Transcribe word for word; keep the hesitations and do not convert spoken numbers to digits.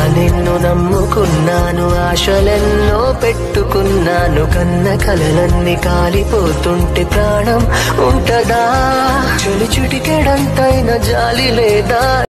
నిన్ను నమ్ముకున్నాను, ఆశలెన్నో పెట్టుకున్నాను, కన్న కలలన్నీ కాలిపోతుంటే ప్రాణం ఉంటదా? చెలి చిటికెడంతైన జాలి లేదా?